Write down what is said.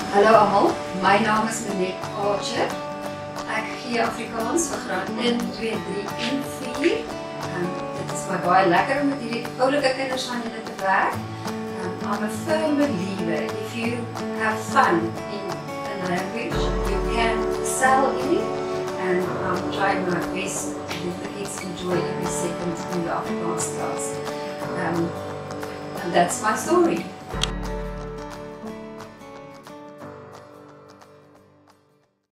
Hallo allemaal, mijn naam is Monique Archer. Ik gee Afrikaans vir graad 1, 2, 3 en 4. Dit is my baie lekker om met hierdie oulike kinders van julle te werk. I'm a firm believer if you have fun in a language, you can excel in it, and I'm trying my best to let the kids enjoy every second in the Afrikaans class. And that's my story.